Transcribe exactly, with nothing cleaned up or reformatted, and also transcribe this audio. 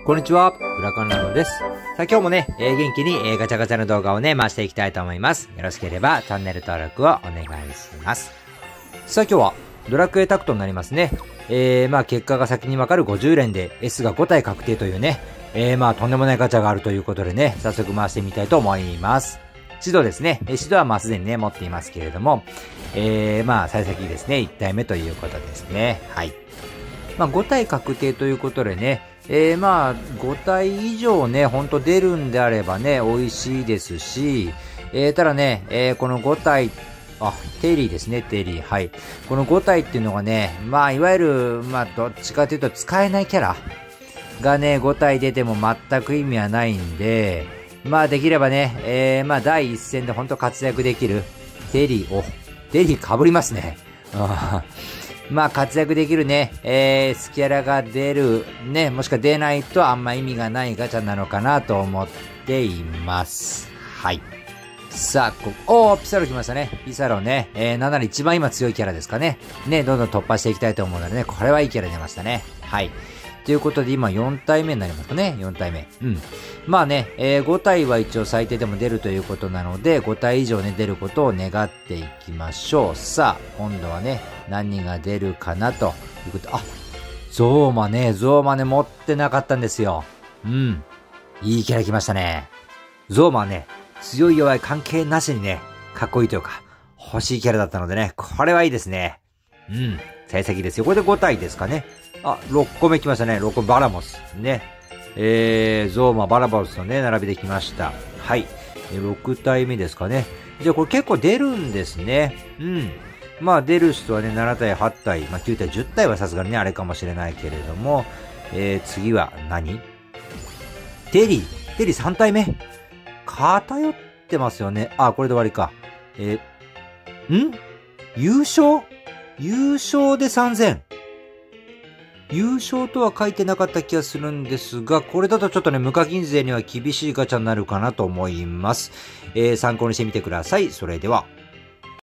こんにちは、ブラカンラロです。さあ今日もね、えー、元気に、えー、ガチャガチャの動画をね、回していきたいと思います。よろしければチャンネル登録をお願いします。さあ今日はドラクエタクトになりますね。えー、まあ結果が先にわかるごじゅう連で S がご体確定というね、えー、まあとんでもないガチャがあるということでね、早速回してみたいと思います。指導ですね。指導はまあすでにね、持っていますけれども、えー、まあ幸先ですね、いち体目ということですね。はい。まあご体確定ということでね、えー、まあご体以上ね、ほんと出るんであればね、美味しいですし、えー、ただね、えー、このご体、あ、テリーですね、テリー。はい。このご体っていうのがね、まあいわゆる、まあどっちかというと使えないキャラがね、ご体出ても全く意味はないんで、まあできればね、えー、まあ第一線でほんと活躍できるテリー、お、テリー被りますね。まあ活躍できるね、えー、スキャラが出る、ね、もしくは出ないとあんま意味がないガチャなのかなと思っています。はい。さあ、こ、おー、ピサロ来ましたね。ピサロね、えー、なんなら一番今強いキャラですかね。ね、どんどん突破していきたいと思うのでね、これはいいキャラ出ましたね。はい。ということで今よん体目になりますかね。よん体目。うん。まあね、えー、ご体は一応最低でも出るということなので、ご体以上ね、出ることを願っていきましょう。さあ、今度はね、何が出るかなということ。あ、ゾーマね、ゾーマね、持ってなかったんですよ。うん。いいキャラ来ましたね。ゾーマはね、強い弱い関係なしにね、かっこいいというか、欲しいキャラだったのでね、これはいいですね。うん。幸先ですよ。これでご体ですかね。あ、ろっこめ来ましたね。ろっこめバラモス。ね。えー、ゾーマ、バラモスのね、並びで来ました。はい。ろく体目ですかね。じゃあこれ結構出るんですね。うん。まあ出る人はね、なな体、はち体、まあきゅう体、じゅう体はさすがにね、あれかもしれないけれども、えー、次は何テリー。テリーさん体目。偏ってますよね。あ、これで終わりか。えー、ん優勝優勝でさんぜん。優勝とは書いてなかった気がするんですが、これだとちょっとね、無課金税には厳しいガチャになるかなと思います。えー、参考にしてみてください。それでは。